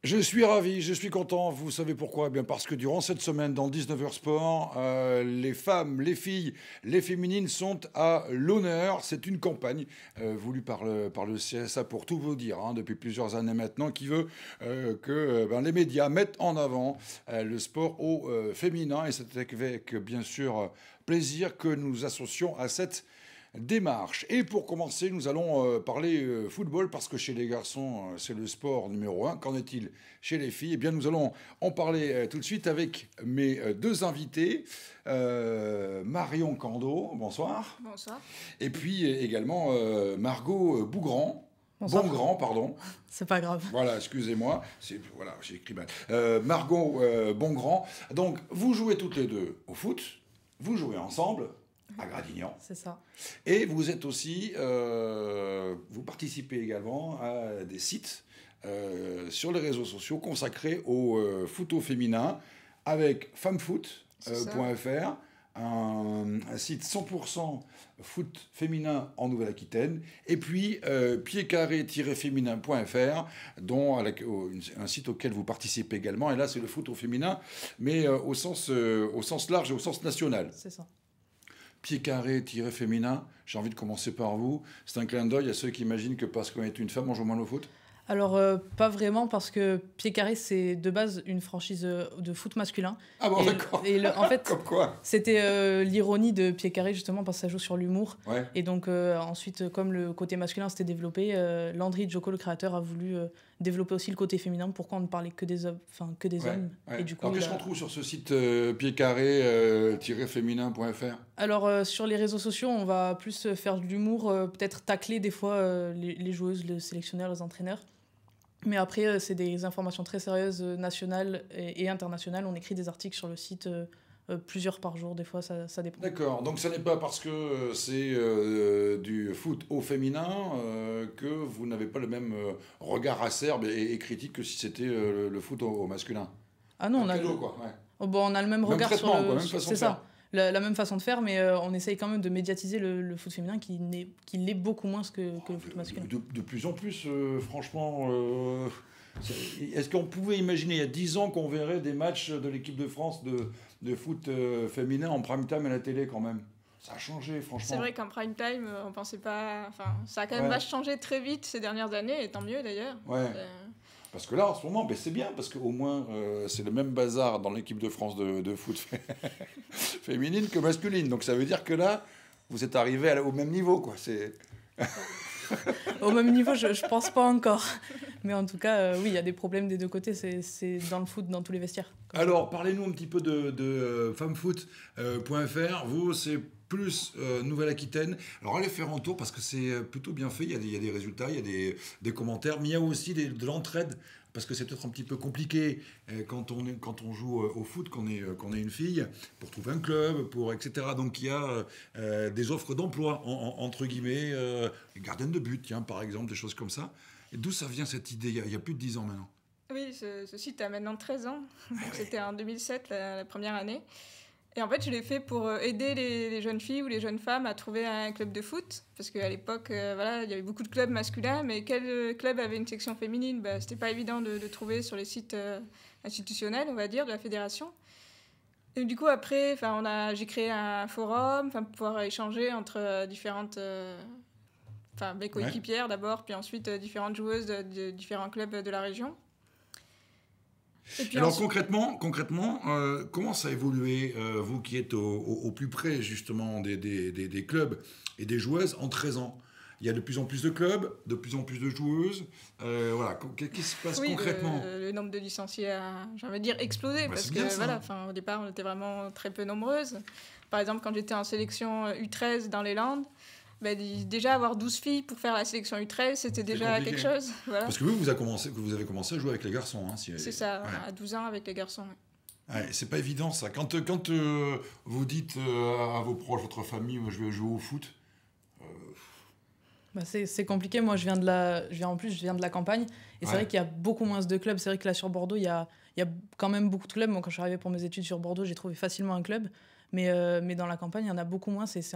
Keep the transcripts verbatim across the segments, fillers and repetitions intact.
Je suis ravi, je suis content. Vous savez pourquoi? Eh bien parce que durant cette semaine, dans dix-neuf heures Sport, euh, les femmes, les filles, les féminines sont à l'honneur. C'est une campagne euh, voulue par le, par le C S A pour tout vous dire, hein, depuis plusieurs années maintenant, qui veut euh, que euh, ben, les médias mettent en avant euh, le sport au euh, féminin. Et c'est avec, bien sûr, plaisir que nous associons à cette démarche. Et pour commencer, nous allons euh, parler euh, football parce que chez les garçons, euh, c'est le sport numéro un. Qu'en est-il chez les filles? Eh bien, nous allons en parler euh, tout de suite avec mes euh, deux invités. Euh, Marion Cando, bonsoir. Bonsoir. Et puis euh, également euh, Margot euh, Bougrand. Bonsoir. Bongrand, pardon. C'est pas grave. Voilà, excusez-moi. C'est, voilà, j'ai écrit mal. Euh, Margot euh, Bongrand. Donc, vous jouez toutes les deux au foot. Vous jouez ensemble à Gradignan. C'est ça. Et vous êtes aussi, euh, vous participez également à des sites euh, sur les réseaux sociaux consacrés au euh, foot au féminin avec femmefoot point F R, un, un site cent pour cent foot féminin en Nouvelle-Aquitaine, et puis euh, pied carré féminin point F R, dont à la, au, un site auquel vous participez également. Et là, c'est le foot au féminin, mais euh, au, sens, euh, au sens large et au sens national. C'est ça. Pied carré-féminin, j'ai envie de commencer par vous. C'est un clin d'œil à ceux qui imaginent que parce qu'on est une femme, on joue moins au foot? Alors, euh, pas vraiment, parce que Pied Carré, c'est de base une franchise de foot masculin. Ah bon, et, d'accord. Et le, en fait, comme quoi c'était euh, l'ironie de Pied Carré, justement, parce que ça joue sur l'humour. Ouais. Et donc, euh, ensuite, comme le côté masculin s'était développé, euh, Landry Joko, le créateur, a voulu euh, développer aussi le côté féminin. Pourquoi on ne parlait que des, enfin, que des ouais, hommes ouais. Et du coup, Alors, qu'est-ce a... qu'on trouve sur ce site euh, pied carré féminin point F R? Alors, euh, sur les réseaux sociaux, on va plus faire de l'humour, euh, peut-être tacler des fois euh, les, les joueuses, les sélectionneurs, les entraîneurs. Mais après, euh, c'est des informations très sérieuses, euh, nationales et, et internationales. On écrit des articles sur le site, euh, euh, plusieurs par jour, des fois, ça, ça dépend. D'accord, donc ce n'est pas parce que c'est euh, du foot au féminin euh, que vous n'avez pas le même euh, regard acerbe et, et critique que si c'était euh, le, le foot au, au masculin. Ah non, on a, cadeau, quoi, ouais. Oh, bon, on a le même, même regard sur le... Quoi, même façon c'est de ça. faire. La, la même façon de faire, mais euh, on essaye quand même de médiatiser le, le foot féminin qui, n'est, qui l'est beaucoup moins que, que le foot masculin. De, de, de plus en plus, euh, franchement... Euh... Est-ce qu'on pouvait imaginer il y a dix ans qu'on verrait des matchs de l'équipe de France de, de foot euh, féminin en prime time à la télé quand même? Ça a changé, franchement. C'est vrai qu'en prime time, on pensait pas... Enfin, ça a quand même ouais. vachement changé très vite ces dernières années, et tant mieux d'ailleurs. Ouais. Euh... Parce que là, en ce moment, ben, c'est bien, parce qu'au moins, euh, c'est le même bazar dans l'équipe de France de, de foot féminine que masculine. Donc ça veut dire que là, vous êtes arrivé à, au même niveau, quoi. C'est... Au même niveau, je, je pense pas encore. Mais en tout cas, euh, oui, il y a des problèmes des deux côtés. C'est, c'est dans le foot, dans tous les vestiaires. Alors, parlez-nous un petit peu de, de euh, femmefoot point F R. Vous, c'est plus euh, Nouvelle-Aquitaine. Alors, allez faire un tour parce que c'est plutôt bien fait. Il y a des, il y a des résultats, il y a des, des commentaires, mais il y a aussi des, de l'entraide parce que c'est peut-être un petit peu compliqué euh, quand, on est, quand on joue euh, au foot, qu'on est, euh, qu'on est une fille, pour trouver un club, pour, et cetera. Donc, il y a euh, des offres d'emploi, en, en, entre guillemets, euh, les gardiennes de but, tiens, par exemple, des choses comme ça. Et d'où ça vient cette idée? Il y a, il y a plus de dix ans maintenant. Oui, ce, ce site a maintenant treize ans. Donc c'était en deux mille sept, la, la première année. Et en fait, je l'ai fait pour aider les, les jeunes filles ou les jeunes femmes à trouver un club de foot. Parce qu'à l'époque, euh, voilà, il y avait beaucoup de clubs masculins, mais quel club avait une section féminine? Bah, c'était pas évident de, de trouver sur les sites euh, institutionnels, on va dire, de la fédération. Et du coup, après, on a, j'ai créé un forum pour pouvoir échanger entre euh, différentes... Euh, Enfin, mes coéquipières ouais. d'abord, puis ensuite euh, différentes joueuses de, de différents clubs de la région. Et puis Alors ensuite... concrètement, concrètement euh, comment ça a évolué, euh, vous qui êtes au, au, au plus près justement des, des, des, des clubs et des joueuses en treize ans? Il y a de plus en plus de clubs, de plus en plus de joueuses. Euh, voilà, qu'est-ce qui se passe oui, concrètement? le, le nombre de licenciés a, j'ai envie de dire, explosé. Bah, parce que voilà, au départ, on était vraiment très peu nombreuses. Par exemple, quand j'étais en sélection U treize dans les Landes, bah, déjà avoir douze filles pour faire la sélection U treize, c'était déjà quelque chose. Voilà. Parce que vous, vous avez, commencé, vous avez commencé à jouer avec les garçons. Hein, si... C'est ça, ouais. À douze ans avec les garçons. Ouais. Ouais, c'est pas évident ça. Quand, quand euh, vous dites euh, à vos proches, votre famille, je vais jouer au foot... Euh... Bah c'est, c'est compliqué. Moi, je viens de la, je viens, en plus, je viens de la campagne. Et ouais. C'est vrai qu'il y a beaucoup moins de clubs. C'est vrai que là, sur Bordeaux, il y a, il y a quand même beaucoup de clubs. Moi, quand je suis arrivée pour mes études sur Bordeaux, j'ai trouvé facilement un club. Mais, euh, mais dans la campagne, il y en a beaucoup moins. C'est, c'est encore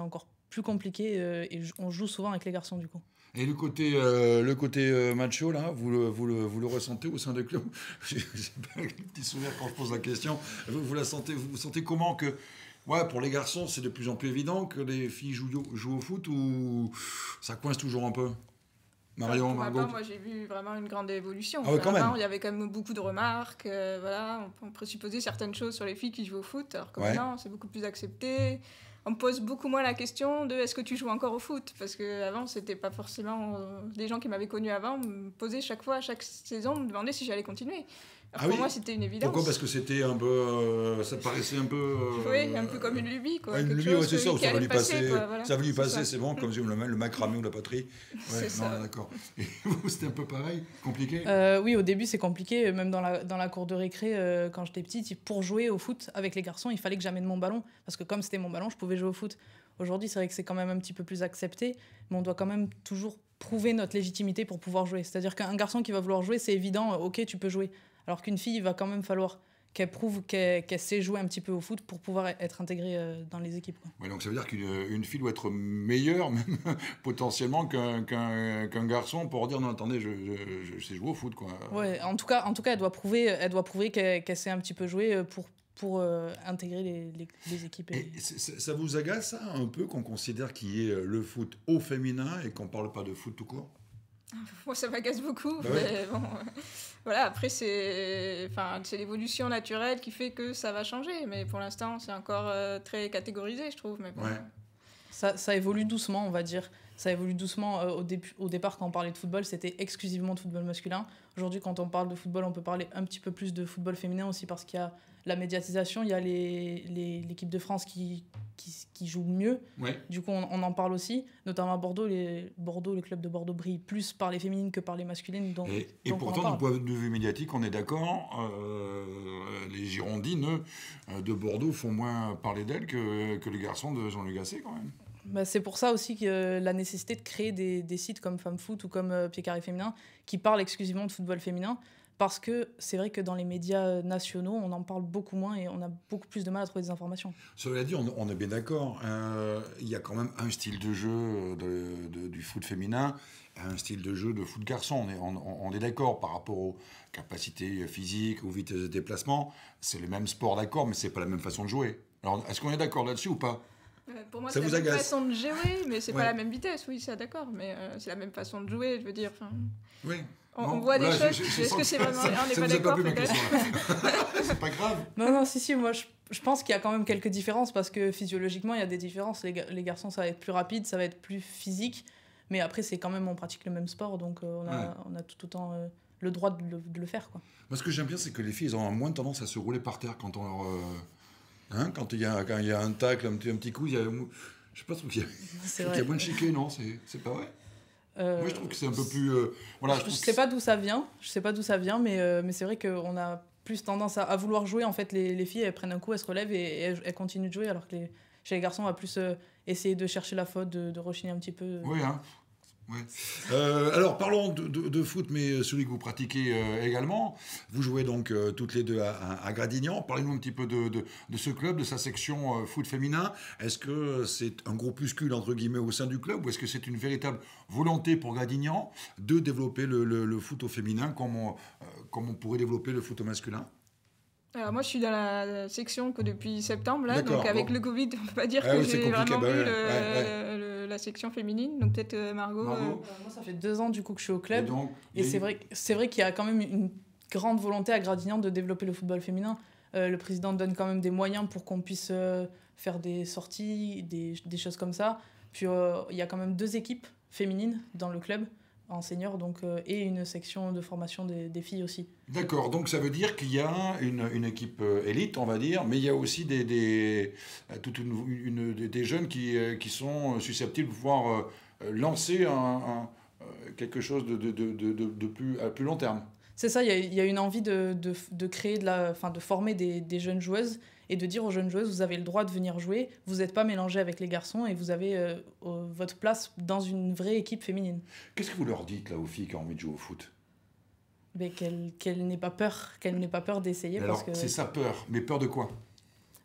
plus compliqué euh, et on joue souvent avec les garçons du coup. Et le côté, euh, le côté euh, macho, là, vous le, vous, le, vous le ressentez au sein des clubs? J'ai pas un petit souvenir quand je pose la question. Vous, vous la sentez, vous sentez comment que, ouais, pour les garçons, c'est de plus en plus évident que les filles jouent, jouent au foot ou ça coince toujours un peu? Marion, pour Margot. part, moi j'ai vu vraiment une grande évolution. Ah ouais, quand Avant, même. il y avait quand même beaucoup de remarques. Euh, voilà, on, on présupposait certaines choses sur les filles qui jouent au foot, alors que Ouais. maintenant c'est beaucoup plus accepté. On me pose beaucoup moins la question de est-ce que tu joues encore au foot, parce qu'avant c'était pas forcément euh, les gens qui m'avaient connu avant me posaient chaque fois, à chaque saison, me demandaient si j'allais continuer. Alors Ah pour oui moi c'était une évidence. Pourquoi? Parce que c'était un peu, euh, ça paraissait un peu. Euh, Oui, un peu comme une lubie, quoi. Ouais, une quelque lubie, chose ouais, c'est ça, qui ça va allait lui passer, passer, quoi, voilà. ça va lui C'est passer, ça. c'est bon, comme le, le macramé ou la poterie. Ouais, C'est non, ça. d'accord. Et vous, c'était un peu pareil, compliqué. Euh, oui, au début c'est compliqué, même dans la, dans la cour de récré, euh, quand j'étais petite, pour jouer au foot avec les garçons, il fallait que j'amène mon ballon, parce que comme c'était mon ballon, je pouvais jouer au foot. Aujourd'hui, c'est vrai que c'est quand même un petit peu plus accepté, mais on doit quand même toujours prouver notre légitimité pour pouvoir jouer. C'est-à-dire qu'un garçon qui va vouloir jouer, c'est évident, euh, ok, tu peux jouer. Alors qu'une fille, il va quand même falloir qu'elle prouve qu'elle, qu'elle sait jouer un petit peu au foot pour pouvoir être intégrée euh, dans les équipes, quoi. Ouais, donc ça veut dire qu'une une fille doit être meilleure, même potentiellement, qu'un qu'un qu'un garçon pour dire non, attendez, je, je, je sais jouer au foot, quoi. Ouais, en tout cas, en tout cas elle doit prouver, elle doit prouver qu'elle, qu'elle sait un petit peu jouer pour, pour euh, intégrer les, les, les équipes. Et... Et c'est- c'est- ça vous agace, ça, un peu, qu'on considère qu'il y ait le foot au féminin et qu'on ne parle pas de foot tout court? Moi, ça m'agace beaucoup. Bah mais ouais. bon, euh, voilà, après, c'est enfin, c'est l'évolution naturelle qui fait que ça va changer. Mais pour l'instant, c'est encore euh, très catégorisé, je trouve. Mais bon. Ouais. Ça, ça évolue doucement, on va dire. Ça évolue doucement. Euh, au, début, au départ, quand on parlait de football, c'était exclusivement de football masculin. Aujourd'hui, quand on parle de football, on peut parler un petit peu plus de football féminin aussi parce qu'il y a la médiatisation, il y a les, les, l'équipe de France qui, qui, qui joue mieux. Ouais. Du coup, on, on en parle aussi. Notamment à Bordeaux, les, Bordeaux, le club de Bordeaux brille plus par les féminines que par les masculines. Donc, Et, et donc on en pourtant, d'un parle. point de vue médiatique, on est d'accord, euh, les Girondines euh, de Bordeaux font moins parler d'elles que, que les garçons de Jean-Luc Gasset, quand même. Bah, c'est pour ça aussi que euh, la nécessité de créer des, des sites comme Femme Foot ou comme euh, Pied Carré Féminin qui parlent exclusivement de football féminin. Parce que c'est vrai que dans les médias nationaux, on en parle beaucoup moins et on a beaucoup plus de mal à trouver des informations. Cela dit, on, on est bien d'accord. euh, Il y a quand même un style de jeu de, de- du foot féminin, un style de jeu de foot garçon. On est, on, on est d'accord par rapport aux capacités physiques, aux vitesses de déplacement. C'est le même sport, d'accord, mais c'est pas la même façon de jouer. Alors, est-ce qu'on est d'accord là-dessus ou pas? Euh, Pour moi, Ça c'est vous la même agace? façon de jouer, mais c'est Ouais. pas la même vitesse. Oui, ça, d'accord. Mais euh, c'est la même façon de jouer, je veux dire. enfin, Oui. On, Bon, on voit là, des je- choses. je- je Est-ce sens que c'est vraiment. ça- On n'est ça pas vous a d'accord, plu, ma peut-être. question, là. C'est pas grave. Non, non, si, si, moi je, je pense qu'il y a quand même quelques différences parce que physiologiquement, il y a des différences. Les, ga- les garçons, ça va être plus rapide, ça va être plus physique. Mais après, c'est quand même, on pratique le même sport, donc euh, on, a, Ouais. on a tout autant euh, le droit de le, de le faire, quoi. Moi, ce que j'aime bien, c'est que les filles, elles ont moins tendance à se rouler par terre quand on leur. euh, Hein, quand il y, a, quand il y a un tacle, un petit, un petit coup, il y a. Je sais pas, je trouve qu'il y a, je C'est trouve vrai. qu'il y a moins de chiquet, non? C'est c'est pas vrai? Euh, Moi, je trouve que c'est un peu plus. euh, voilà, je, je trouve je que sais pas d'où ça vient, je sais pas d'où ça vient, mais, euh, mais c'est vrai qu'on a plus tendance à, à vouloir jouer. En fait, les, les filles, elles prennent un coup, elles se relèvent et, et elles, elles continuent de jouer, alors que les, chez les garçons, on va plus euh, essayer de chercher la faute, de, de rechigner un petit peu. Oui, hein. Ouais. Euh, alors, parlons de, de- de foot, mais celui que vous pratiquez euh, également. Vous jouez donc euh, toutes les deux à, à- à Gradignan. Parlez-nous un petit peu de, de- de ce club, de sa section euh, foot féminin. Est-ce que c'est un groupuscule, entre guillemets, au sein du club, ou est-ce que c'est une véritable volonté pour Gradignan de développer le, le- le foot au féminin comme on, euh, comme on pourrait développer le foot au masculin? Alors moi, je suis dans la section que depuis septembre, là, D'accord, donc avec bon. le Covid, on peut pas dire Ah que oui, c'est j'ai compliqué, vraiment bah vu ouais, le- ouais, le- la section féminine. Donc peut-être euh, Margot. Margot euh, Euh, moi, ça fait deux ans du coup que je suis au Et club. donc, Et il y a c'est eu- vrai, c'est vrai qu'il y a quand même une grande volonté à Gradignan de développer le football féminin. Euh, le président donne quand même des moyens pour qu'on puisse euh, faire des sorties, des, des choses comme ça. Puis euh, il y a quand même deux équipes féminines dans le club, en senior, donc, euh, et une section de formation des, des filles aussi. D'accord, donc ça veut dire qu'il y a une, une équipe euh, élite, on va dire, mais il y a aussi des, des, euh, toute une, une- des- des jeunes qui, euh, qui sont susceptibles de pouvoir euh, lancer un, un, euh, quelque chose de, de, de, de, de plus, à plus long terme. C'est ça, il y a, il y a une envie de, de, de créer, de, la, enfin, de former des, des jeunes joueuses et de dire aux jeunes joueuses, vous avez le droit de venir jouer, vous n'êtes pas mélangés avec les garçons et vous avez euh, euh, votre place dans une vraie équipe féminine. Qu'est-ce que vous leur dites là aux filles qui ont envie de jouer au foot? Mais qu'elle qu'elle n'ait pas peur, qu'elle n'ait pas peur d'essayer. Alors, Parce que c'est sa peur, mais peur de quoi?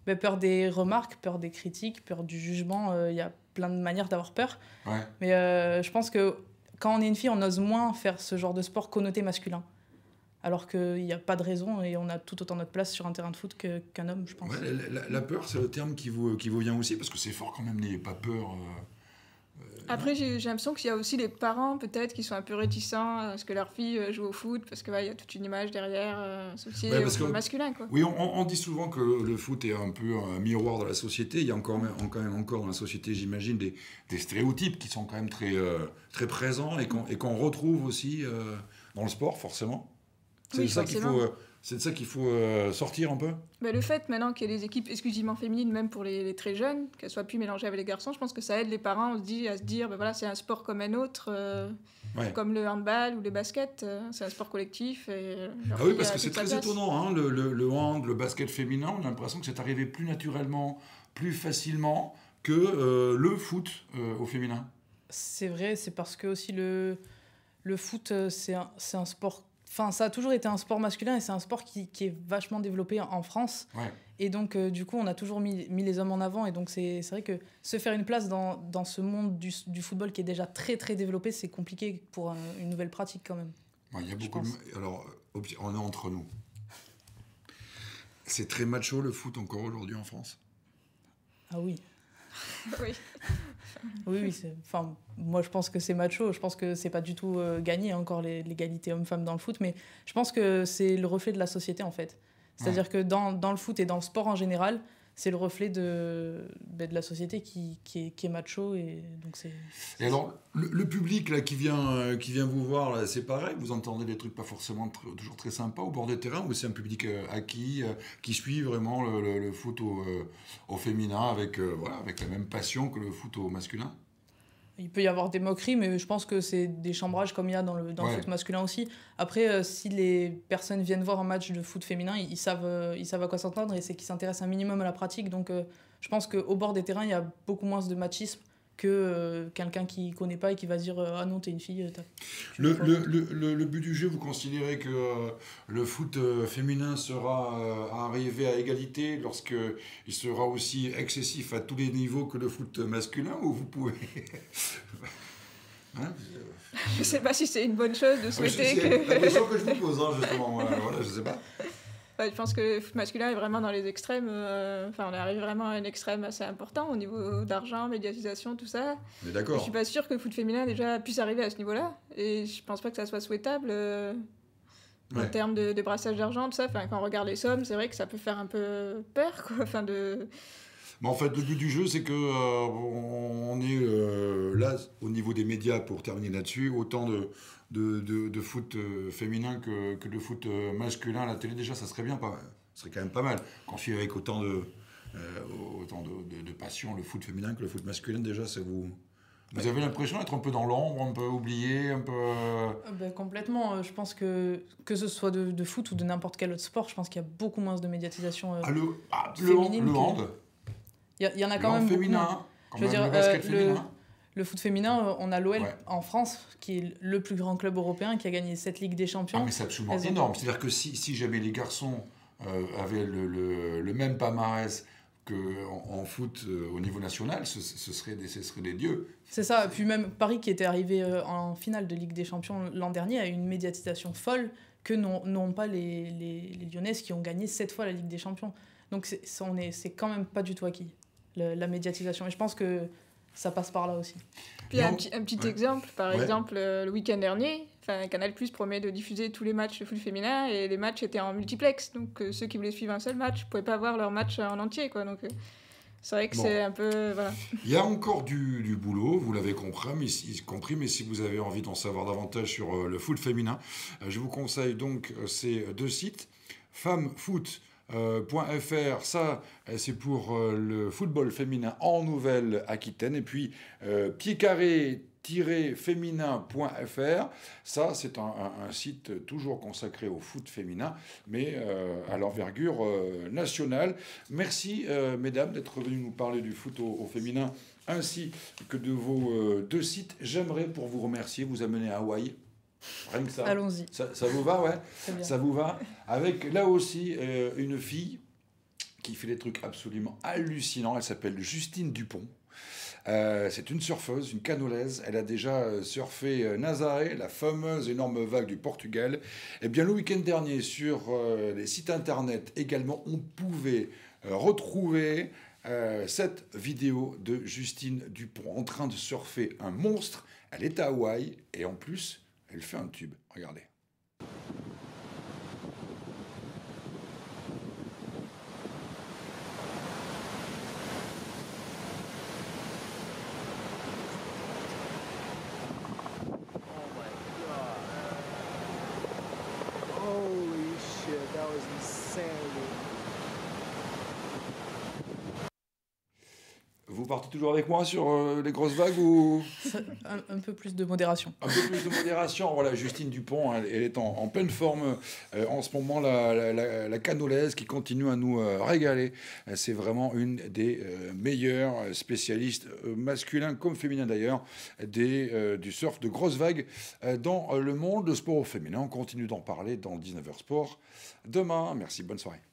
ben, peur des remarques, peur des critiques, peur du jugement. Il euh, y a plein de manières d'avoir peur. Ouais. Mais euh, je pense que quand on est une fille, on ose moins faire ce genre de sport connoté masculin. Alors qu'il n'y a pas de raison et on a tout autant notre place sur un terrain de foot que, qu'un homme, je pense. Ouais, la, la, la peur, c'est le terme qui vous, qui vous vient aussi, parce que c'est fort quand même, n'ayez pas peur. Euh, euh, Après, j'ai, j'ai l'impression qu'il y a aussi les parents, peut-être, qui sont un peu réticents à ce que leur fille joue au foot, parce qu'il ouais, y a toute une image derrière euh, associée ouais, au foot masculin. Quoi. Oui, on, on dit souvent que le foot est un peu un miroir de la société. Il y a encore, quand même encore dans la société, j'imagine, des, des stéréotypes qui sont quand même très, euh, très présents et qu'on, et qu'on retrouve aussi euh, dans le sport, forcément. C'est, oui, ça qu'il faut, euh, c'est de ça qu'il faut euh, sortir un peu. Bah, le fait maintenant qu'il y ait des équipes exclusivement féminines, même pour les, les très jeunes, qu'elles soient plus mélangées avec les garçons, je pense que ça aide les parents on se dit, à se dire bah, voilà, c'est un sport comme un autre, euh, ouais. comme le handball ou le basket, euh, c'est un sport collectif. Et, ah oui, parce que c'est très étonnant, hein, le, le, le hand, le basket féminin, on a l'impression que c'est arrivé plus naturellement, plus facilement que euh, le foot euh, au féminin. C'est vrai, c'est parce que aussi le, le foot, c'est un, c'est un sport. Enfin, ça a toujours été un sport masculin et c'est un sport qui, qui est vachement développé en, en France. Ouais. Et donc, euh, du coup, on a toujours mis, mis les hommes en avant. Et donc, c'est, c'est vrai que se faire une place dans, dans ce monde du, du football qui est déjà très, très développé, c'est compliqué pour un, une nouvelle pratique quand même. Ouais, y a beaucoup de... Alors, on est entre nous. C'est très macho le foot encore aujourd'hui en France. Ah oui. oui. Oui, oui. C'est... Enfin, moi, je pense que c'est macho. Je pense que c'est pas du tout euh, gagné encore les, l'égalité homme-femme dans le foot. Mais je pense que c'est le reflet de la société, en fait. C'est-à-dire ouais. que dans, dans le foot et dans le sport en général, c'est le reflet de, ben, de la société qui, qui, est, qui est macho. Et, donc c'est, c'est et alors, le, le public là, qui, vient, euh, qui vient vous voir, là, c'est pareil. Vous entendez des trucs pas forcément tr- toujours très sympas au bord des terrains, ou c'est un public euh, acquis euh, qui suit vraiment le, le, le foot au, euh, au féminin avec, euh, voilà, avec la même passion que le foot au masculin? Il peut y avoir des moqueries, mais je pense que c'est des chambrages comme il y a dans le, dans ouais. le foot masculin aussi. Après, euh, si les personnes viennent voir un match de foot féminin, ils, ils, savent, euh, ils savent à quoi s'entendre et c'est qu'ils s'intéressent un minimum à la pratique. Donc, euh, je pense qu'au bord des terrains, il y a beaucoup moins de machisme que euh, quelqu'un qui ne connaît pas et qui va dire euh, « Ah non, t'es une fille, t'as... » le, le, le, le but du jeu, vous considérez que euh, le foot euh, féminin sera euh, arrivé à égalité lorsqu'il sera aussi excessif à tous les niveaux que le foot masculin, ou vous pouvez... hein je ne sais pas si c'est une bonne chose de souhaiter c'est, que... C'est la question que je vous pose, hein, justement. Voilà, voilà, je ne sais pas. Je pense que le foot masculin est vraiment dans les extrêmes. Euh, enfin, on arrive vraiment à un extrême assez important au niveau d'argent, médiatisation, tout ça. Mais d'accord. Je suis pas sûre que le foot féminin déjà puisse arriver à ce niveau-là. Et je pense pas que ça soit souhaitable euh, ouais. en termes de, de brassage d'argent, tout ça. Enfin, quand on regarde les sommes, c'est vrai que ça peut faire un peu peur, quoi. Enfin, de... Mais en fait, le but du jeu, c'est que euh, on est euh, là au niveau des médias, pour terminer là-dessus, autant de De, de, de foot euh, féminin que, que de foot euh, masculin à la télé, déjà, ça serait bien, pas, ça serait quand même pas mal. Qu'on suive avec autant, de, euh, autant de, de, de passion le foot féminin que le foot masculin, déjà, ça vous... Vous avez l'impression d'être un peu dans l'ombre, un peu oublié, un peu... Ben, complètement. Je pense que, que ce soit de, de foot ou de n'importe quel autre sport, je pense qu'il y a beaucoup moins de médiatisation euh, ah, le, ah, féminine. Le hand, il y, y en a quand le même féminin, beaucoup. Quand Je veux même dire, le basket euh, féminin. Le... Le foot féminin, on a l'O L ouais. en France, qui est le plus grand club européen, qui a gagné sept Ligues des Champions. Ah, mais c'est absolument Elles énorme. Ont... C'est-à-dire que si, si jamais les garçons euh, avaient le, le, le même palmarès qu'en en foot euh, au niveau national, ce, ce, serait des, ce serait des dieux. C'est ça. Puis même Paris, qui était arrivé euh, en finale de Ligue des Champions l'an dernier, a eu une médiatisation folle que n'ont, n'ont pas les, les, les Lyonnaises qui ont gagné sept fois la Ligue des Champions. Donc c'est, on est, c'est quand même pas du tout acquis, le, la médiatisation. Et je pense que ça passe par là aussi. Puis un petit, un petit ouais. exemple, par ouais. exemple, euh, le week-end dernier, Canal+ promet de diffuser tous les matchs de foot féminin et les matchs étaient en multiplex. Donc euh, ceux qui voulaient suivre un seul match ne pouvaient pas voir leur match en entier, quoi. Donc euh, c'est vrai que bon. c'est un peu... Voilà. Il y a encore du, du boulot, vous l'avez compris mais, si, compris, mais si vous avez envie d'en savoir davantage sur euh, le foot féminin, euh, je vous conseille donc euh, ces deux sites. Femmefoot Euh, .fr, ça c'est pour euh, le football féminin en Nouvelle-Aquitaine, et puis euh, pied carré féminin point f r, ça c'est un, un, un site toujours consacré au foot féminin, mais euh, à l'envergure euh, nationale. Merci euh, mesdames d'être venues nous parler du foot au, au féminin ainsi que de vos euh, deux sites. J'aimerais pour vous remercier vous amener à Hawaï. Rien que ça. Allons-y. Ça, ça vous va, ouais. Ça vous va. Avec là aussi euh, une fille qui fait des trucs absolument hallucinants. Elle s'appelle Justine Dupont. Euh, c'est une surfeuse, une canolaise. Elle a déjà surfé euh, Nazaré, la fameuse énorme vague du Portugal. Et bien, le week-end dernier, sur euh, les sites internet également, on pouvait euh, retrouver euh, cette vidéo de Justine Dupont en train de surfer un monstre. Elle est à Hawaï et en plus, elle fait un tube. Regardez. Holy shit, that was insanity. Vous partez toujours avec moi sur euh, les grosses vagues ou un, un peu plus de modération. un peu plus de modération? Voilà, Justine Dupont, elle, elle est en, en pleine forme euh, en ce moment, la, la, la, la canolaise qui continue à nous euh, régaler. Euh, C'est vraiment une des euh, meilleures spécialistes, euh, masculins comme féminins d'ailleurs, des, euh, du surf de grosses vagues euh, dans le monde. Le sport au féminin, on continue d'en parler dans dix-neuf heures Sport demain. Merci, bonne soirée.